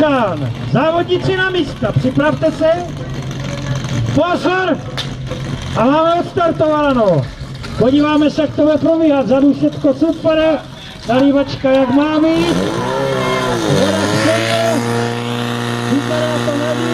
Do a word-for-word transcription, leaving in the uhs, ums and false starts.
Čekán. Závodníci na místa, připravte se. Pozor! A máme odstartováno. Podíváme se, jak to bude probíhat. Zadu všechno super. Nalívačka jak má mít. Voda stejně. Super, já to nevím.